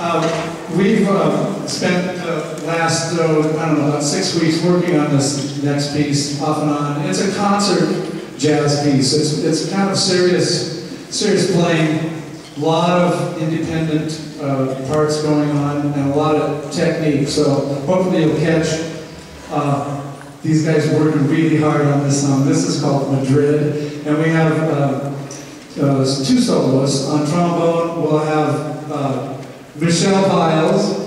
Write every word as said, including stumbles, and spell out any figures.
Uh, we've uh, spent the last, uh, I don't know, about six weeks working on this next piece off and on. It's a concert jazz piece. It's, it's kind of serious, serious playing, a lot of independent uh, parts going on, and a lot of technique. So hopefully you'll catch uh, these guys working really hard on this song. This is called Madrid, and we have uh, uh, two soloists. On trombone, we'll have uh, Michelle Piles,